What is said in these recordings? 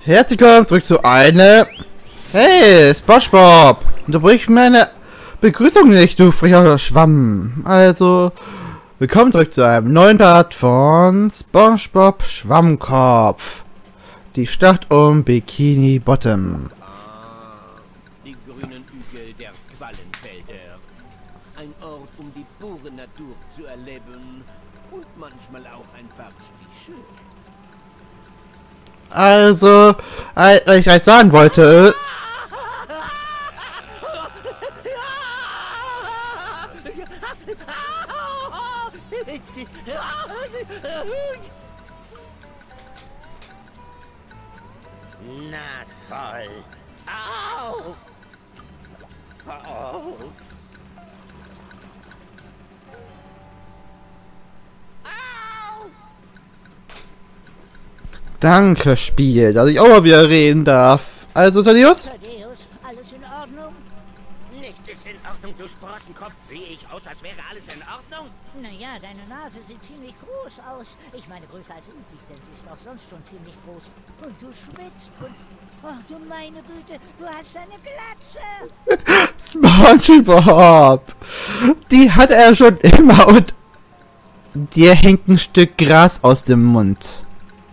Herzlich willkommen zurück zu einer... Hey, SpongeBob! Unterbrich meine Begrüßung nicht, du frecher Schwamm. Also, willkommen zurück zu einem neuen Part von SpongeBob Schwammkopf. Die Schlacht um Bikini Bottom. Die grünen Hügel der Quallenfelder. Ein Ort, um die pure Natur zu erleben und manchmal auch ein paar Stiche. Also, was ich halt sagen wollte... Na toll. Au! Au! Danke, Spiel, dass ich auch mal wieder reden darf. Also, Thaddeus? Thaddeus, alles in Ordnung? Nichts ist in Ordnung, du Sportenkopf. Sehe ich aus, als wäre alles in Ordnung? Naja, deine Nase sieht ziemlich groß aus. Ich meine größer als üblich, denn sie ist auch sonst schon ziemlich groß. Und du schwitzt und... Ach du meine Güte, du hast eine Glatze. SpongeBob! Die hat er schon immer und... Dir hängt ein Stück Gras aus dem Mund.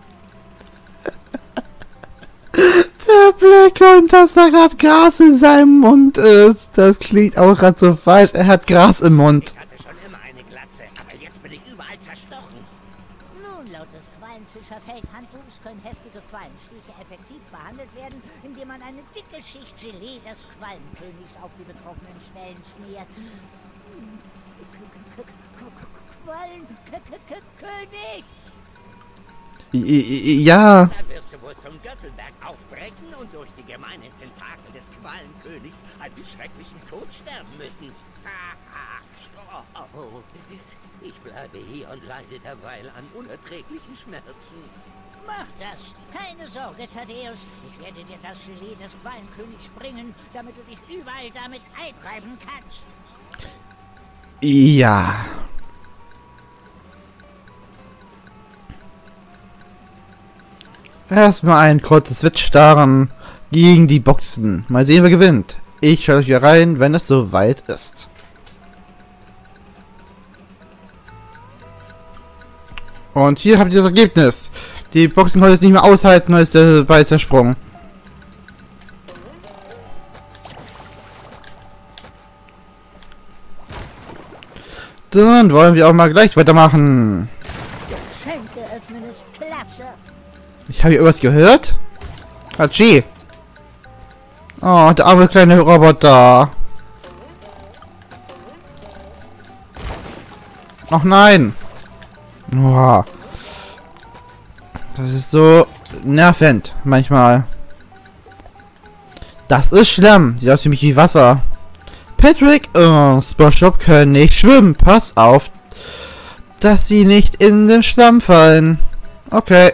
Der Blick und dass da gerade Gras in seinem Mund ist. Das klingt auch gerade so falsch. Er hat Gras im Mund. Ich hatte schon immer eine Glatze, aber jetzt bin ich überall zerstochen. Nun, laut des Quallenfischerfeldhandbuchs können heftige Quallenstiche effektiv behandelt werden, indem man eine dicke Schicht Gelee des Quallenkönigs auf die betroffenen Stellen schmiert. Quallenkönig! Ja. Dann wirst du wohl zum Göttelberg aufbrechen und durch die gemeinen Tentakel des Quallenkönigs einen schrecklichen Tod sterben müssen. Ich bleibe hier und leide derweil an unerträglichen Schmerzen. Mach das! Keine Sorge, Thaddeus. Ich werde dir das Gelee des Quallenkönigs bringen, damit du dich überall damit einreiben kannst. Ja. Erstmal ein kurzes Switch-Starren gegen die Boxen. Mal sehen, wer gewinnt. Ich schaue hier rein, wenn es soweit ist. Und hier habt ihr das Ergebnis. Die Boxen konnte es nicht mehr aushalten, als der Ball zersprungen. Dann wollen wir auch mal gleich weitermachen. Geschenke öffnen ist klasse. Ich habe hier irgendwas gehört. Hachi. Oh, der arme kleine Roboter. Ach nein. Oh. Das ist so nervend manchmal. Das ist Schlamm. Sieht aus wie Wasser. Patrick und SpongeBob können nicht schwimmen. Pass auf, dass sie nicht in den Schlamm fallen. Okay.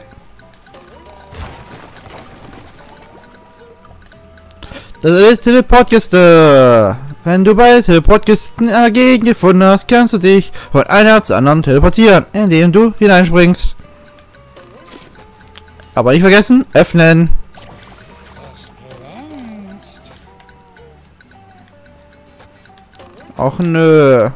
Das ist die Teleportkiste. Wenn du bei Teleportkisten eine Gegend gefunden hast, kannst du dich von einer zur anderen teleportieren, indem du hineinspringst. Aber nicht vergessen, öffnen. Glänzt. Och nö.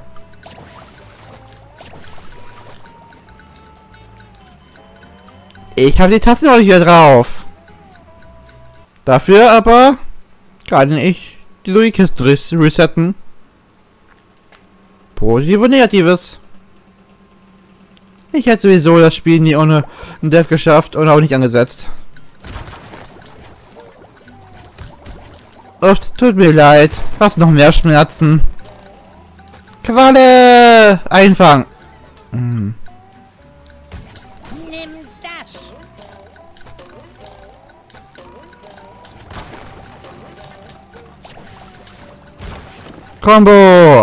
Ich habe die Tasten noch nicht wieder drauf. Dafür aber kann ich die Louis-Kiste resetten. Positiv und Negatives. Ich hätte sowieso das Spiel nie ohne ein Dev geschafft und auch nicht angesetzt. Ups, tut mir leid. Hast noch mehr Schmerzen. Qualle! Einfangen. Hm. Nimm das. Combo!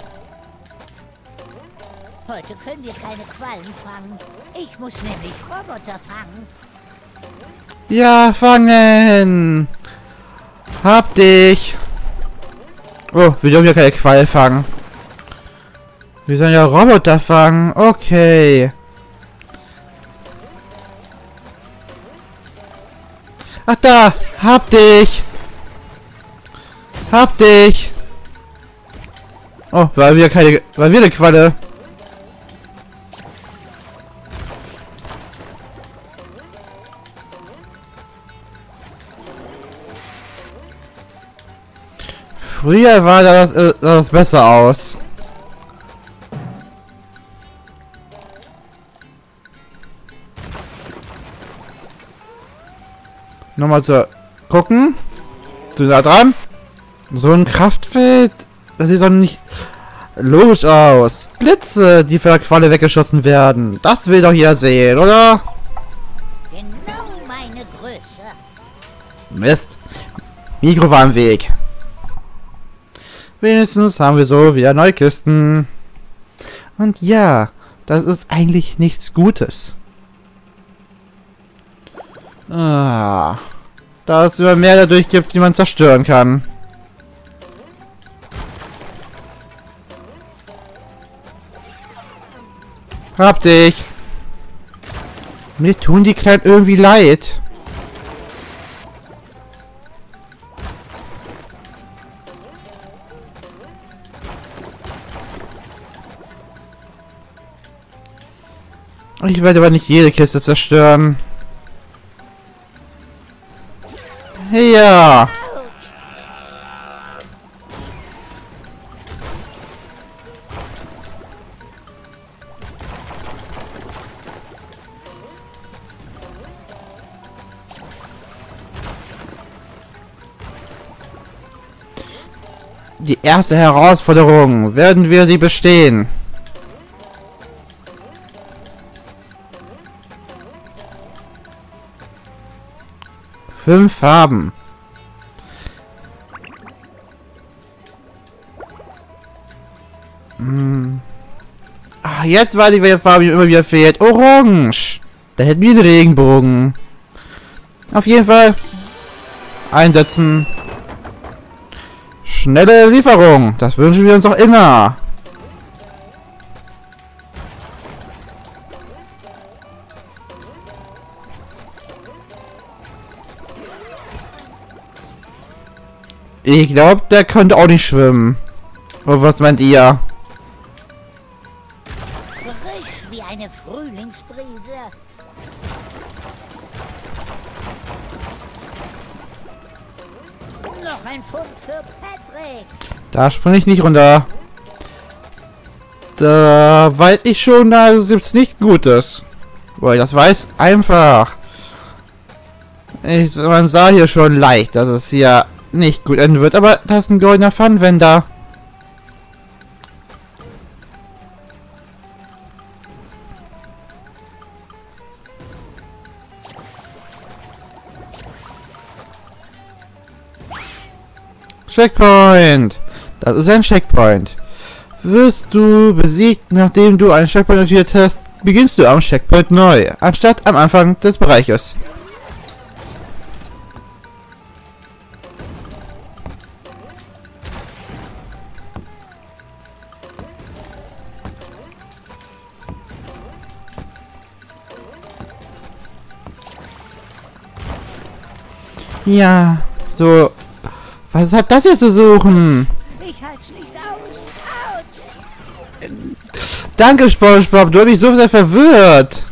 Heute können wir keine Quallen fangen. Ich muss nämlich Roboter fangen. Ja, fangen! Hab dich! Oh, wir dürfen ja keine Qualle fangen. Wir sollen ja Roboter fangen. Okay. Ach da, hab dich. Hab dich. Oh, war wieder eine Qualle. Früher war das besser aus. Nochmal zu gucken. Zu nah dran. So ein Kraftfeld. Das sieht doch nicht logisch aus. Blitze, die von der Qualle weggeschossen werden. Das will doch jeder sehen, oder? Genau meine Größe. Mist. Mikro war im Weg. Wenigstens haben wir so wieder neue Kisten. Und ja, das ist eigentlich nichts Gutes. Ah, da es immer mehr dadurch gibt, die man zerstören kann. Hab dich. Mir tun die Kleinen irgendwie leid. Ich werde aber nicht jede Kiste zerstören. Ja. Die erste Herausforderung. Werden wir sie bestehen? Fünf Farben. Ach, jetzt weiß ich, welche Farbe mir immer wieder fehlt. Orange. Da hätten wir einen Regenbogen. Auf jeden Fall. Einsetzen. Schnelle Lieferung. Das wünschen wir uns auch immer. Ich glaube, der könnte auch nicht schwimmen. Oder was meint ihr? Frisch wie eine Frühlingsbrise. Noch ein Pfund für Patrick. Da springe ich nicht runter. Da weiß ich schon, da gibt's nichts Gutes. Weil das weiß einfach. Man sah hier schon leicht, dass es hier nicht gut enden wird, aber das ist ein goldener Pfannenwender. Checkpoint! Das ist ein Checkpoint. Wirst du besiegt, nachdem du einen Checkpoint notiert hast, beginnst du am Checkpoint neu, anstatt am Anfang des Bereiches. Ja, so. Was hat das hier zu suchen? Ich halt's nicht aus. Autsch. Danke, SpongeBob, du hast mich so sehr verwirrt.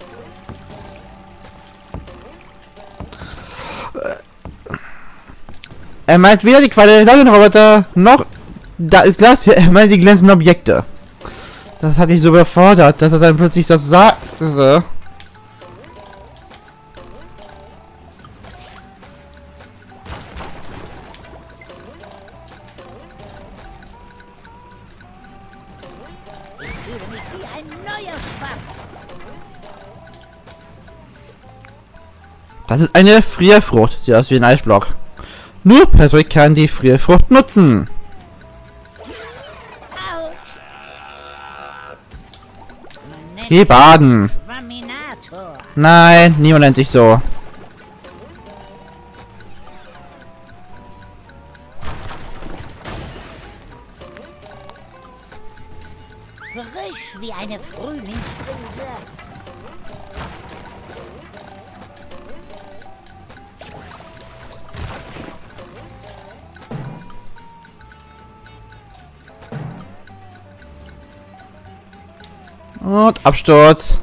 Er meint weder die Qualle, noch den Roboter, noch... Da ist Glas hier, er meint die glänzenden Objekte. Das hat mich so überfordert, dass er dann plötzlich das sagte. Ich fühle mich wie ein neuer Schwamm. Das ist eine Frierfrucht. Sieht aus wie ein Eisblock. Nur Patrick kann die Frierfrucht nutzen. Autsch. Man nennt Geh baden. Schwamminator. Nein, niemand nennt sich so. Frisch wie eine Frühlingsbrise. Und Absturz.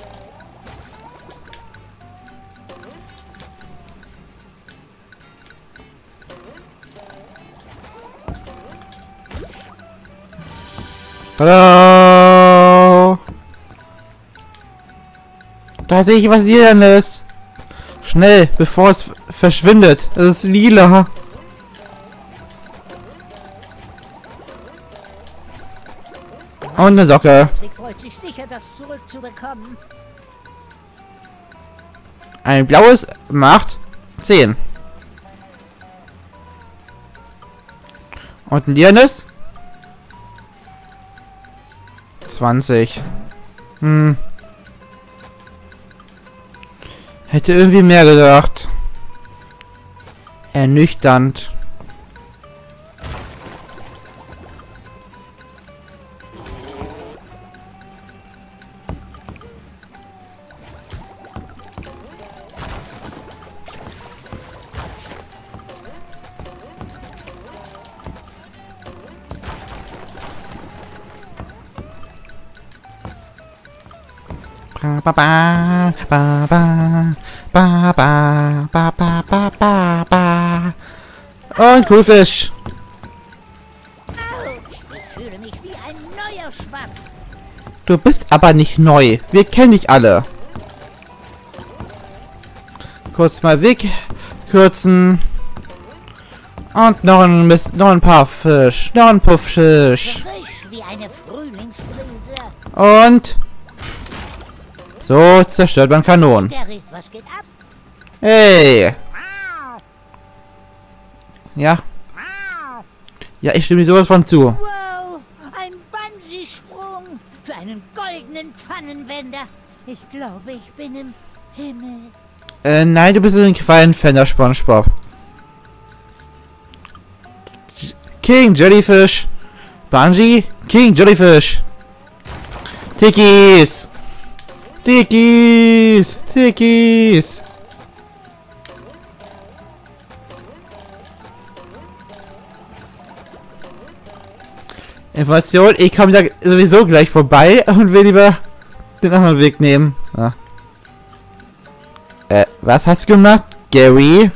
Tada! Da sehe ich was Lilanes. Schnell, bevor es verschwindet. Es ist lila. Und eine Socke. Trick freut sich sicher, das zurückzubekommen. Ein blaues macht 10. Und ein lilanes 20. Hätte irgendwie mehr gedacht. Ernüchternd. Ba ba ba ba ba ba ba ba ba ba ba. Und Kuhfisch. Autsch, ich fühle mich wie ein neuer Schwamm. Du bist aber nicht neu. Wir kennen dich alle. Kurz mal Weg kürzen. Und noch ein paar Fisch. Noch ein Pufffisch. Frisch wie eine Frühlingsbrise. Und so zerstört man Kanonen. Gary, was geht ab? Hey. Ja. Ja, ich stimme dir sowas von zu. Wow, ein Bungee-Sprung für einen goldenen Pfannenwender. Ich glaube, ich bin im Himmel. Nein, du bist ein Quallenfender, SpongeBob. King Jellyfish. Bungee, King Jellyfish. Tikis. Tikis. Tikis. Information, ich komme da sowieso gleich vorbei und will lieber den anderen Weg nehmen. Ah. Was hast du gemacht, Gary?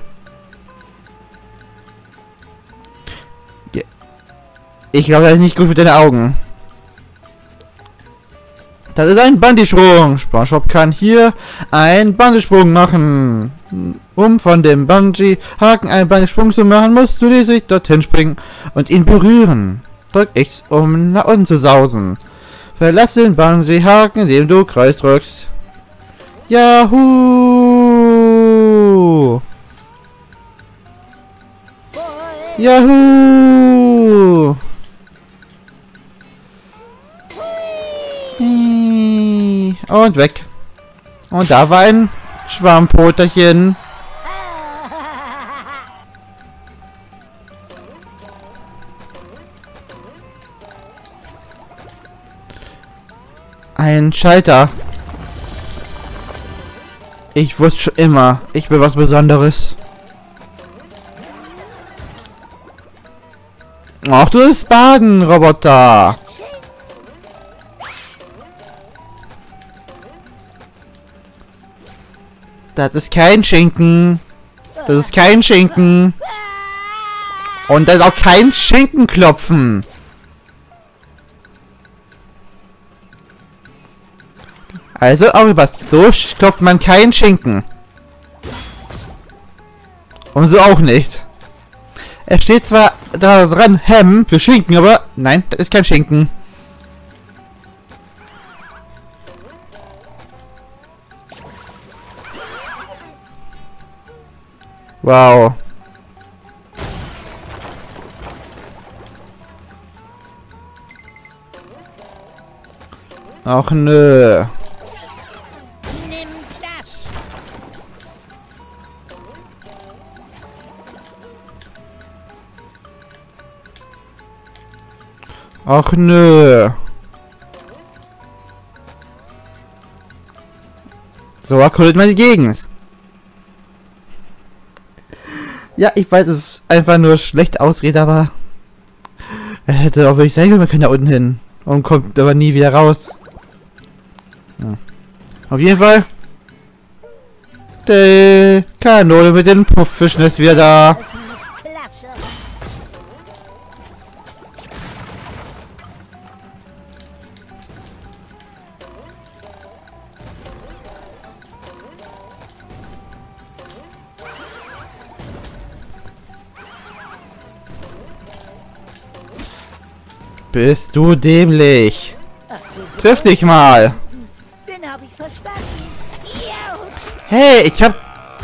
Ich glaube, das ist nicht gut für deine Augen. Das ist ein Bungee-Sprung. SpongeBob kann hier einen Bungee-Sprung machen. Um von dem Bungee-Haken einen Bungee-Sprung zu machen, musst du lediglich dorthin springen und ihn berühren. Drück X, um nach unten zu sausen. Verlass den Bungee-Haken, indem du Kreis drückst. Yahoo! Yahoo! Und weg. Und da war ein Schwammpoterchen. Ein Schalter. Ich wusste schon immer, ich bin was Besonderes. Ach, du bist Baden, Roboter. Das ist kein Schinken. Das ist kein Schinken. Und das ist auch kein Schinkenklopfen. Also aufgepasst. So klopft man keinen Schinken. Und so auch nicht. Er steht zwar da dran, Hem für Schinken, aber nein, das ist kein Schinken. Wow. Ach nö. Nimm das. Ach nö. So erkundet man die Gegend. Ja, ich weiß, es ist einfach nur schlecht Ausrede, aber er hätte auch wirklich sein können, man kann da unten hin und kommt aber nie wieder raus. Auf jeden Fall. Die Kanone mit den Pufffischen ist wieder da. Das ist klasse. Bist du dämlich? Ach, du Triff dich mal. Den habe ich verstanden. Ja. Hey, ich hab...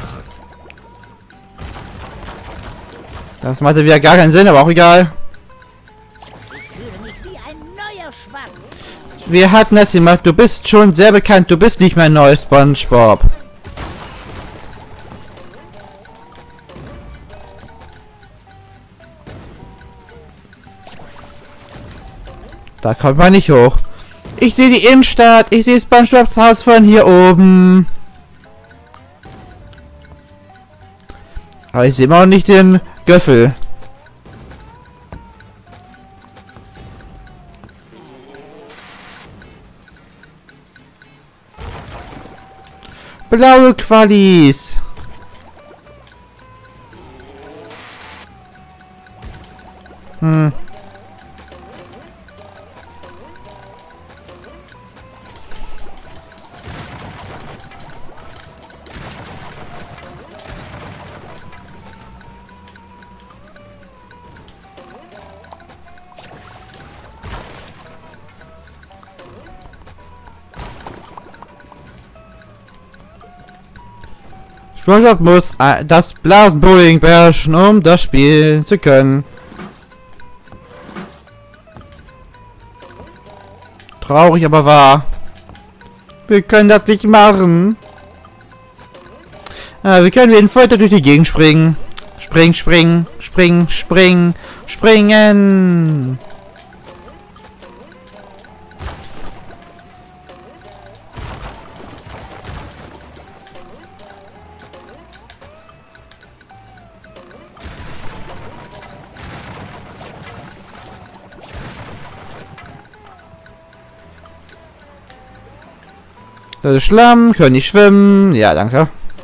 Das machte wieder gar keinen Sinn, aber auch egal. Ich fühle mich wie ein neuer Schwamm. Wir hatten das gemacht. Du bist schon sehr bekannt. Du bist nicht mehr neu, SpongeBob. Da kommt man nicht hoch. Ich sehe die Innenstadt. Ich sehe SpongeBobs Haus von hier oben. Aber ich sehe immer noch nicht den Göffel. Blaue Qualis. SpongeBob muss das Blasenbowling beherrschen, um das spielen zu können. Traurig, aber wahr. Wir können das nicht machen. Wir können wie ein Folter durch die Gegend springen. Springen. Das ist Schlamm, können nicht schwimmen. Ja, danke.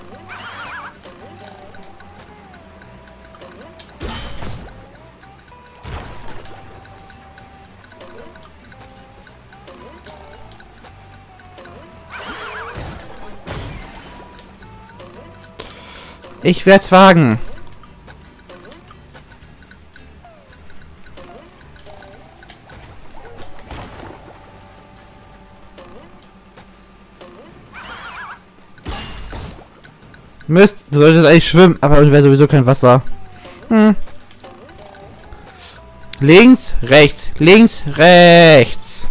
Ich werde es wagen. Mist, du solltest eigentlich schwimmen, aber es wäre sowieso kein Wasser. Links, rechts, links, rechts.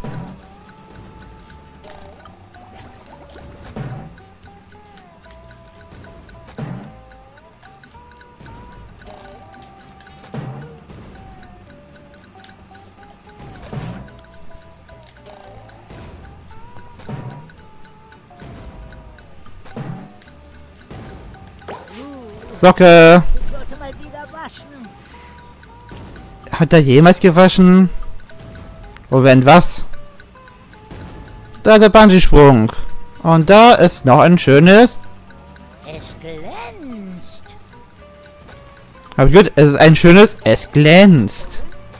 Socke. Ich sollte mal wieder waschen. Hat er jemals gewaschen? Oh, wenn was? Da ist der Bungee-Sprung. Und da ist noch ein schönes... Es glänzt. Aber gut, es ist ein schönes... Es glänzt.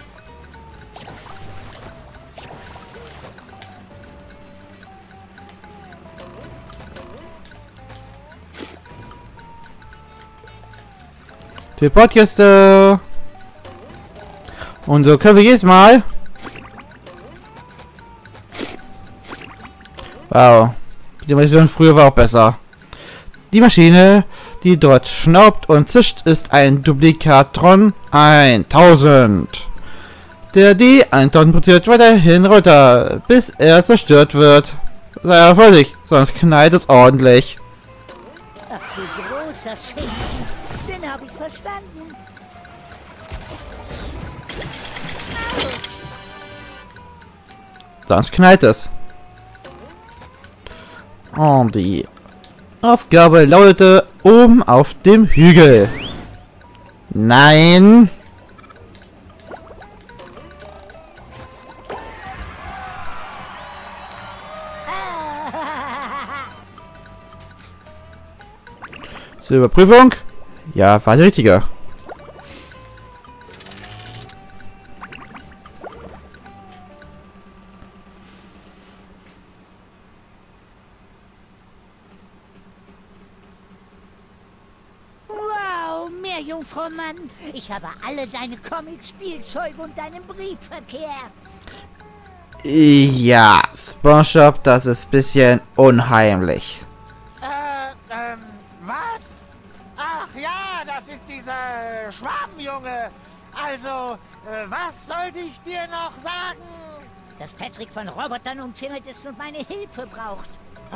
Die Podcaste. Und so können wir jedes Mal. Wow. Die Version früher war auch besser. Die Maschine, die dort schnaubt und zischt, ist ein Duplikatron 1000. Der D1000 produziert weiterhin runter, bis er zerstört wird. Sei vorsichtig, sonst knallt es ordentlich. Ach, du großer Schinken. Den habe ich verstanden. Sonst knallt es. Und die Aufgabe lautete oben auf dem Hügel. Nein. Zur Überprüfung. Ja, war der richtige. Wow, Meerjungfrau Mann. Ich habe alle deine Comics, Spielzeuge und deinen Briefverkehr. Ja, SpongeBob, das ist ein bisschen unheimlich. Was? Ach ja, das ist dieser Schwabenjunge. Also, was sollte ich dir noch sagen? Dass Patrick von Robotern umzingelt ist und meine Hilfe braucht.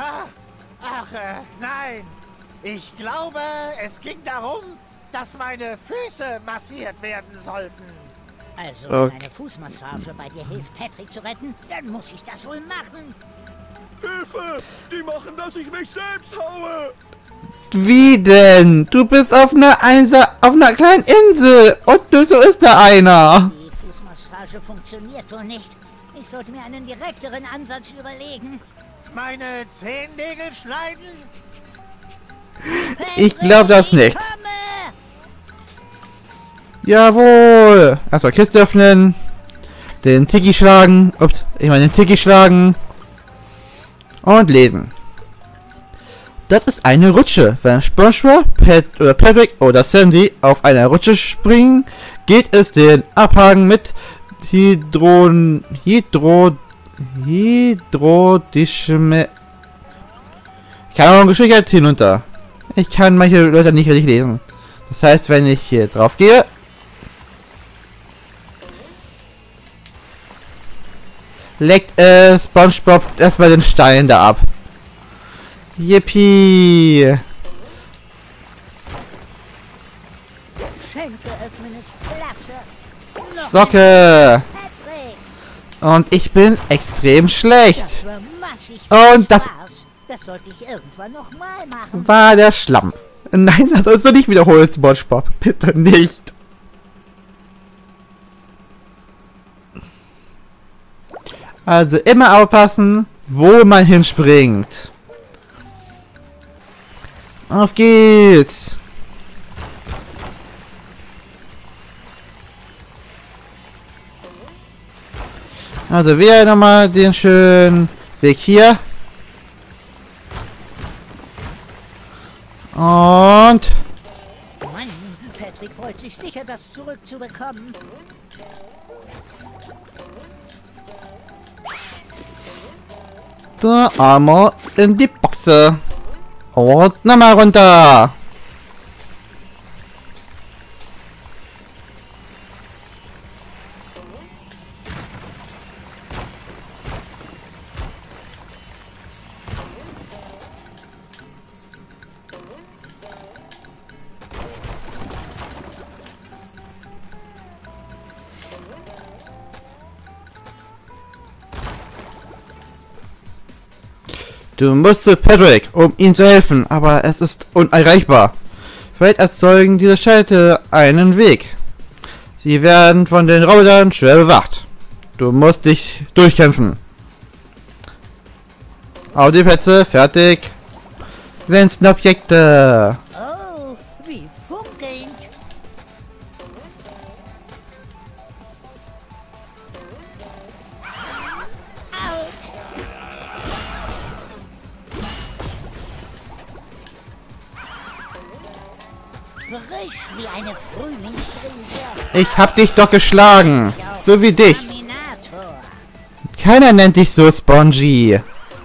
Nein. Ich glaube, es ging darum, dass meine Füße massiert werden sollten. Also, Okay. wenn eine Fußmassage bei dir hilft, Patrick zu retten, dann muss ich das wohl machen. Hilfe! Die machen, dass ich mich selbst haue! Wie denn? Du bist auf einer kleinen Insel und so ist da einer. Die Fußmassage funktioniert wohl nicht. Ich sollte mir einen direkteren Ansatz überlegen. Meine Zehennägel schneiden? Ich glaube das nicht. Komme! Jawohl. Erstmal Kiste öffnen. Den Tiki schlagen. Ups, ich meine den Tiki schlagen. Und lesen. Das ist eine Rutsche. Wenn SpongeBob, Patrick oder Sandy auf einer Rutsche springen, geht es den Abhang mit hydrodischem... Keine Ahnung, Geschwindigkeit hinunter. Ich kann manche Leute nicht richtig lesen. Das heißt, wenn ich hier drauf gehe... leckt SpongeBob erstmal den Stein da ab. Yippie! Schenke öffnen ist klasse. Noch Socke! Patrick, Und ich bin extrem schlecht. das war massig Und viel das- Spaß. Das sollte ich irgendwann noch mal machen. War der Schlamm. Nein, das sollst du nicht wiederholen, SpongeBob. Bitte nicht. Also immer aufpassen, wo man hinspringt. Auf geht's. Also wir nochmal den schönen Weg hier. Und Mann, Patrick freut sich sicher, das zurückzubekommen. da einmal in die Boxe. Und nochmal runter. Du musst zu Patrick, um ihm zu helfen, aber es ist unerreichbar. Vielleicht erzeugen diese Scheite einen Weg. Sie werden von den Robotern schwer bewacht. Du musst dich durchkämpfen. Auf die Plätze, fertig. Glänzende Objekte. Oh, wie funkelnd. Autsch. Frisch wie eine Frühlingsbrise. Ich hab dich doch geschlagen. So wie dich. Terminator. Keiner nennt dich so, Spongy.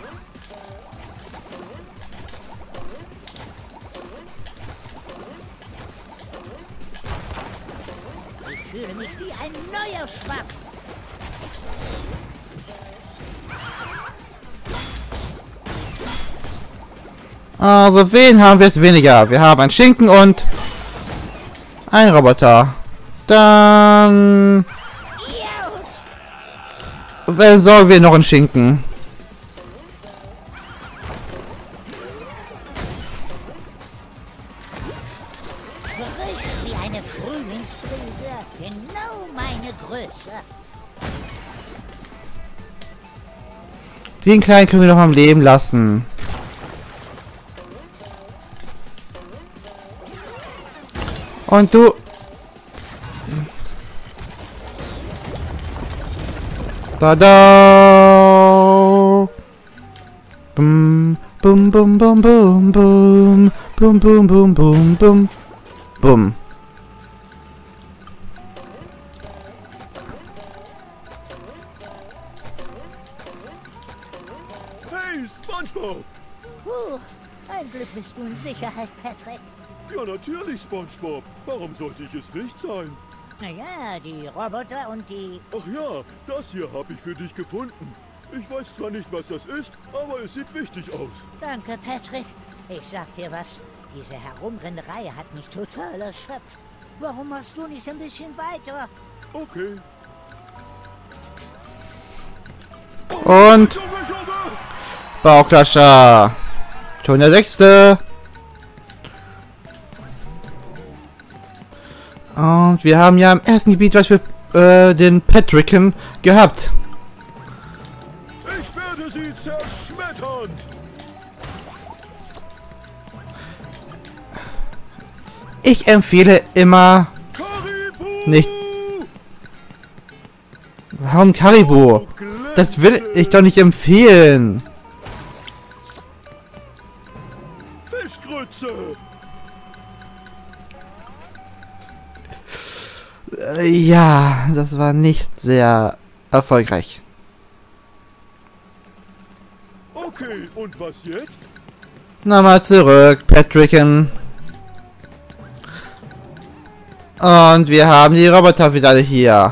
Ich fühle mich wie ein neuer Schwamm. Also, wen haben wir jetzt weniger? Wir haben einen Schinken und einen Roboter. Dann Autsch. besorgen wir noch einen Schinken. Frisch wie eine Frühlingsbrise. Genau meine Größe. Den Kleinen können wir noch am Leben lassen. Und du... Da. Bum, bum, bum, bum, bum, bum, bum, bum, bum, bum, bum, bum. Hey, SpongeBob! Ein Glück bist du in Sicherheit, Patrick. Ja, natürlich, SpongeBob. Warum sollte ich es nicht sein? Naja, die Roboter und die... Ach ja, das hier habe ich für dich gefunden. Ich weiß zwar nicht, was das ist, aber es sieht wichtig aus. Danke, Patrick. Ich sag dir was, diese Herumrennerei hat mich total erschöpft. Warum machst du nicht ein bisschen weiter? Okay. Und... Bauklatscher. Schon der 6. Und wir haben ja im ersten Gebiet was für den Patricken gehabt. Ich werde sie zerschmettern. Ich empfehle immer Karibu! nicht... Warum Karibu? Das will ich doch nicht empfehlen. Fischgrütze! Ja, das war nicht sehr erfolgreich. Okay, und was jetzt? Nochmal zurück, Patricken. Und wir haben die Roboter wieder hier.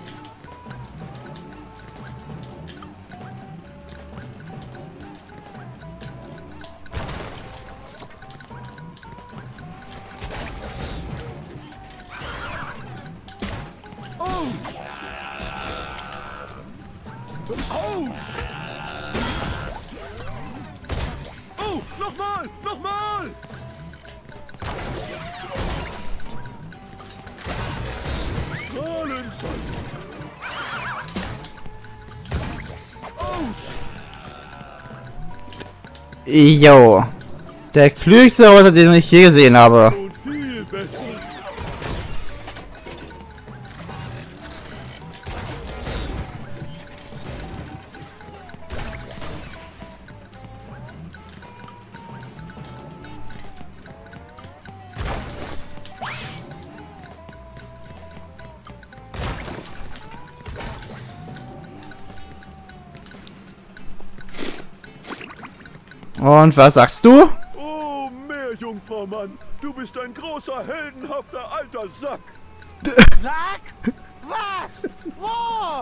Oh, nochmal! Nochmal! Strahlenfall! Jo. Der klügste Roboter, den ich je gesehen habe. Und viel besser! Und was sagst du? Oh, Meerjungfrau Mann, du bist ein großer, heldenhafter alter Sack! Sag! Was? Wo?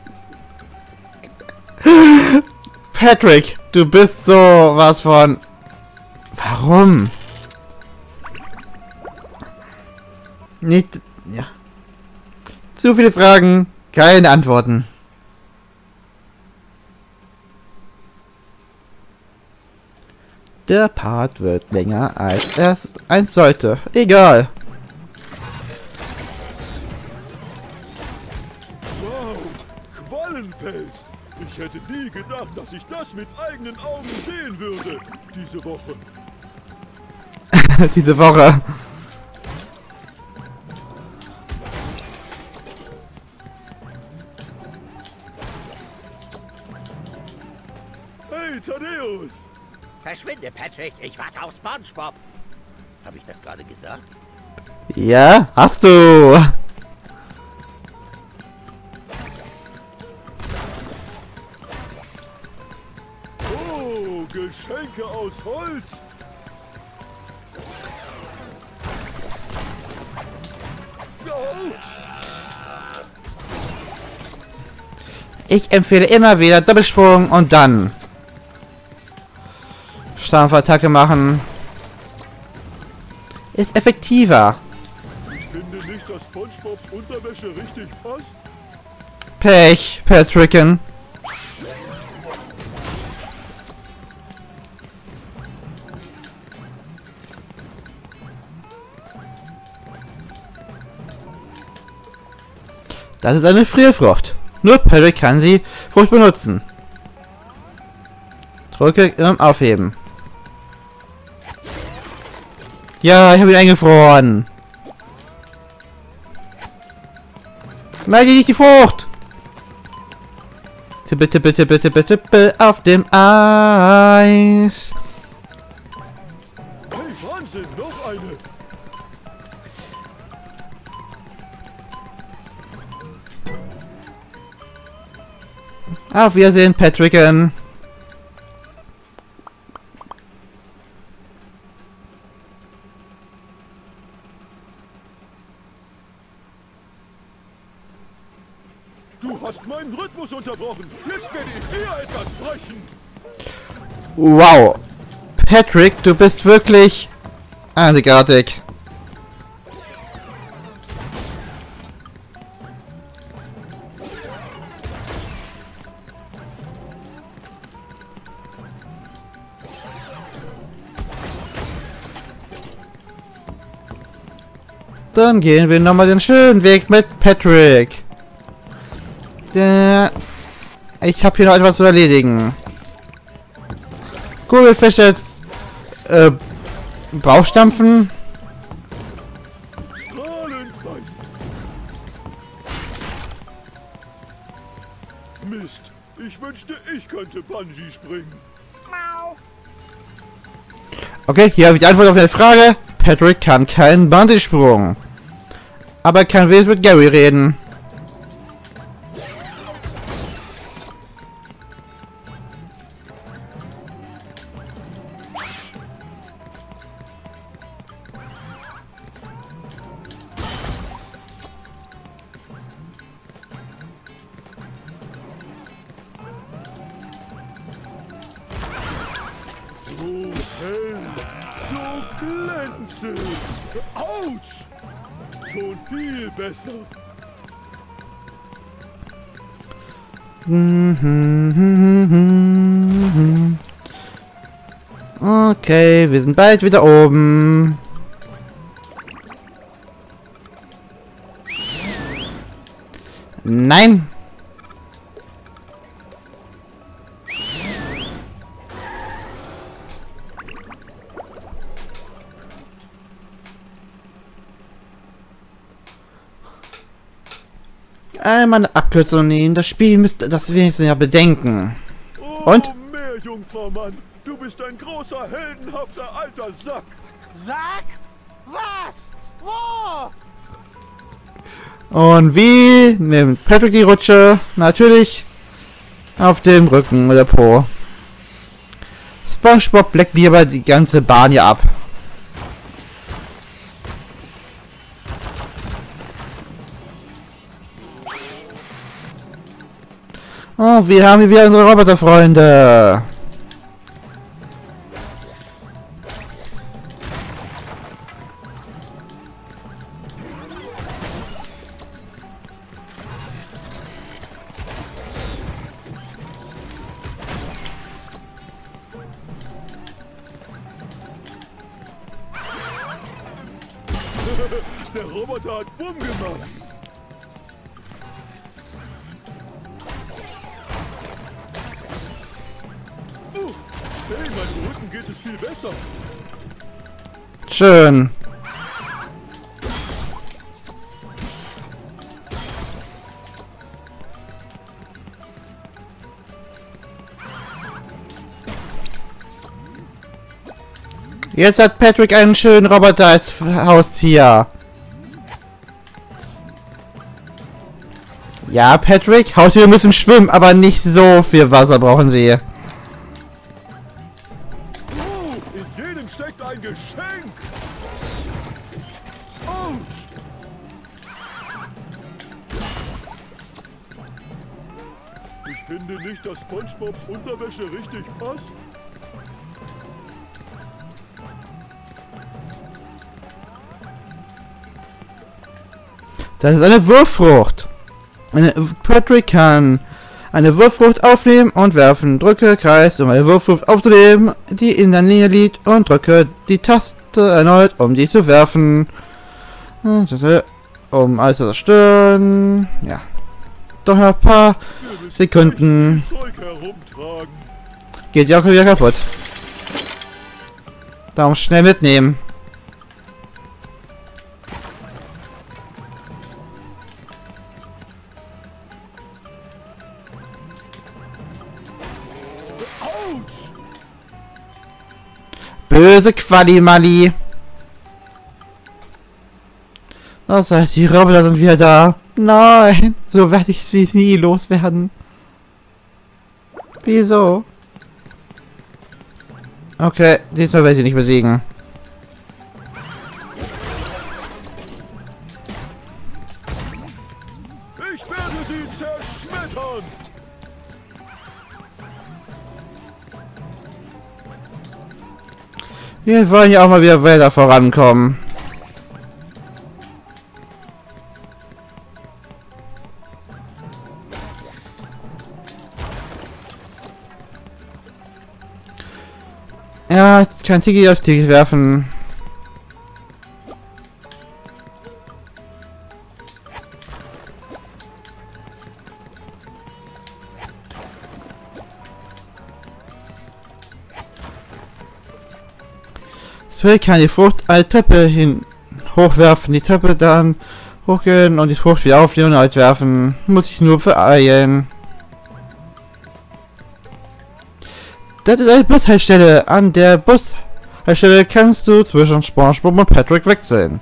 Patrick, du bist so was von... Warum? Nicht... Ja. Zu viele Fragen, keine Antworten. Der Part wird länger als er eins sollte. Egal. Wow, Quallenfels! Ich hätte nie gedacht, dass ich das mit eigenen Augen sehen würde, diese Woche. Diese Woche. Hey, Thaddeus! Verschwinde, Patrick. Ich warte auf SpongeBob. Habe ich das gerade gesagt? Ja, hast du. Oh, Geschenke aus Holz! Autsch! Ich empfehle immer wieder Doppelsprung und dann Stampfattacke machen. Ist effektiver. Ich finde nicht, dass SpongeBobs Unterwäsche richtig passt. Pech, Patricken. Das ist eine Frierfrucht. Nur Patrick kann sie Frucht benutzen. Drücke aufheben. Ja, ich habe ihn eingefroren. Nein, nicht die Frucht! Tippe, tippe, tippe, tippe, tippe auf dem Eis. Hey, Wahnsinn, noch eine. Auf Wiedersehen, Patricken. Du hast meinen Rhythmus unterbrochen. Jetzt werde ich dir etwas brechen. Wow. Patrick, du bist wirklich einzigartig. Dann gehen wir nochmal den schönen Weg mit Patrick. Ich habe hier noch etwas zu erledigen. Kugelfisch jetzt Bauchstampfen. Strahlend weiß. Mist, ich wünschte, ich könnte Bungee springen. Okay, hier habe ich die Antwort auf eine Frage. Patrick kann keinen Bungee-Sprung. Aber er kann wenigstens mit Gary reden. So hell, so glänzend. Autsch! Schon viel besser. Okay, wir sind bald wieder oben. Nein. Einmal eine Abkürzung nehmen. Das Spiel müsste das wenigstens ja bedenken. Oh, Und? Meerjungfrau-Mann, du bist ein großer, heldenhafter alter Sack. Sag? Was? Wo? Und wie nimmt Patrick die Rutsche? Natürlich auf dem Rücken oder Po. SpongeBob leckt lieber die ganze Bahn hier ab. Oh, wir haben hier wieder unsere Roboterfreunde. Der Roboter hat Bumm gemacht. Hey, meinem Rücken geht es viel besser. Schön. Jetzt hat Patrick einen schönen Roboter als Haustier. Ja, Patrick, Haustiere müssen schwimmen, aber nicht so viel Wasser brauchen sie. Oh, in jedem steckt ein Geschenk. Autsch! Ich finde nicht, dass SpongeBobs Unterwäsche richtig passt. Das ist eine Wurffrucht. Patrick kann eine Wurffrucht aufnehmen und werfen. Drücke Kreis, um eine Wurffrucht aufzunehmen, die in der Nähe liegt, und drücke die Taste erneut, um die zu werfen. Um alles zu zerstören. Ja. Doch noch ein paar Sekunden. Zeug herumtragen. Geht ja auch wieder kaputt. Darum schnell mitnehmen. böse Quali-Mali. Das heißt, die Roboter sind wieder da. Nein, so werde ich sie nie loswerden. Wieso? Okay, diesmal werde ich sie nicht besiegen. Ich werde sie zerschmettern. Wir wollen ja auch mal wieder weiter vorankommen. Ja, kein Tiki auf Tiki werfen. Ich kann die Frucht eine Treppe hin hochwerfen, die Treppe dann hochgehen und die Frucht wieder aufnehmen und halt werfen. Muss ich nur beeilen. Das ist eine Bushaltestelle. An der Bushaltestelle kannst du zwischen SpongeBob und Patrick wechseln.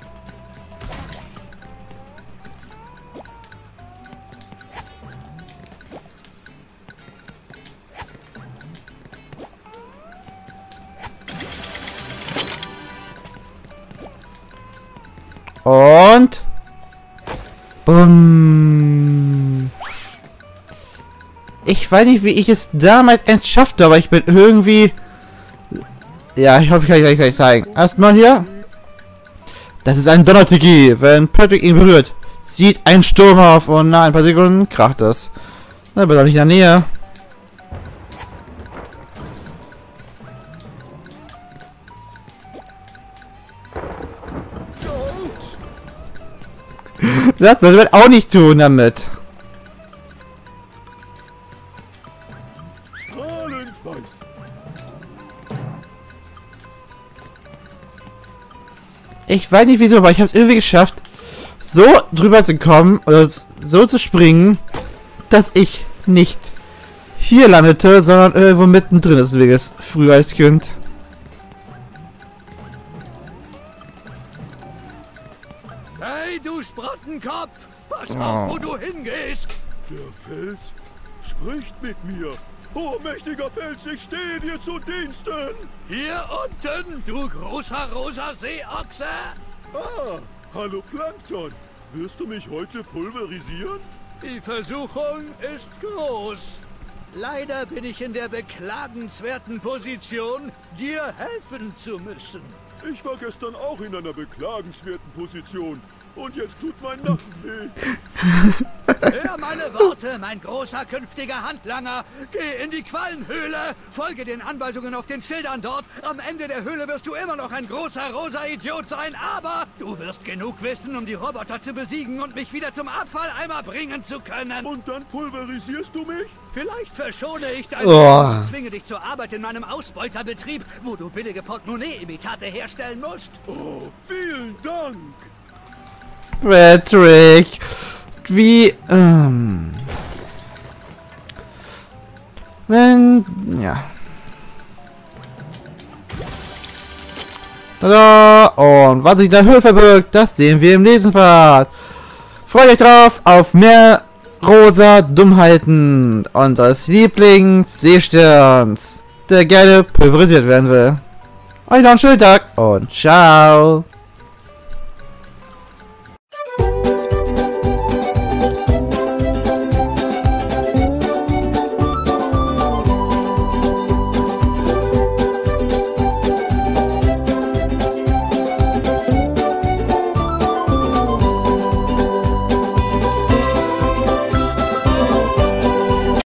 Und bumm. Ich weiß nicht, wie ich es damals erst schaffte, aber ich bin irgendwie... Ja, ich hoffe, ich kann euch gleich zeigen. Erstmal hier. Das ist ein Donnertiki. Wenn Patrick ihn berührt, zieht ein Sturm auf und nach ein paar Sekunden kracht es. Na, aber doch nicht in der Nähe. Das sollte man auch nicht tun damit. Strahlend weiß. Ich weiß nicht wieso, aber ich habe es irgendwie geschafft, so drüber zu kommen oder so zu springen, dass ich nicht hier landete, sondern irgendwo mittendrin des Weges, früher als Kind. Hey, du Sprottenkopf! Pass auf, wo du hingehst! Der Fels spricht mit mir. Oh, mächtiger Fels, ich stehe dir zu Diensten. Hier unten, du großer rosa Seeochse! Ah, hallo Plankton. Wirst du mich heute pulverisieren? Die Versuchung ist groß. Leider bin ich in der beklagenswerten Position, dir helfen zu müssen. Ich war gestern auch in einer beklagenswerten Position. Und jetzt tut mein Nacken weh. Hör meine Worte, mein großer künftiger Handlanger. Geh in die Quallenhöhle, folge den Anweisungen auf den Schildern dort. Am Ende der Höhle wirst du immer noch ein großer rosa Idiot sein, aber du wirst genug wissen, um die Roboter zu besiegen und mich wieder zum Abfalleimer bringen zu können. Und dann pulverisierst du mich? Vielleicht verschone ich dein Leben und zwinge dich zur Arbeit in meinem Ausbeuterbetrieb, wo du billige Portemonnaie-Imitate herstellen musst. Oh, vielen Dank. Patrick, wie, wenn, ja. Tada! Und was sich in der Höhe verbirgt, das sehen wir im nächsten Part. Freut euch drauf auf mehr rosa Dummheiten unseres Lieblings-Seesterns, der gerne pulverisiert werden will. Euch noch einen schönen Tag und ciao!